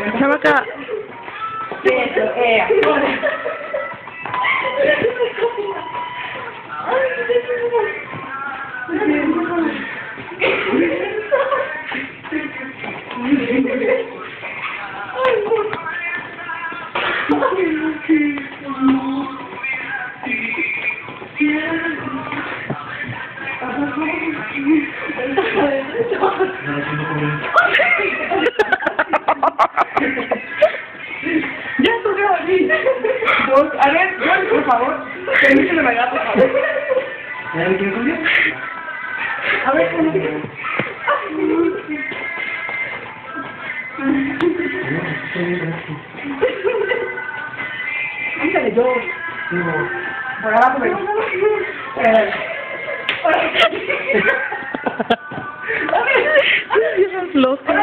Chamaca. Eso, ya estuve aquí. A ver, George, por favor. Permíteme bailar, por favor. A ver, ¿cómo? Ándale, George. Por abajo, pero... Loco.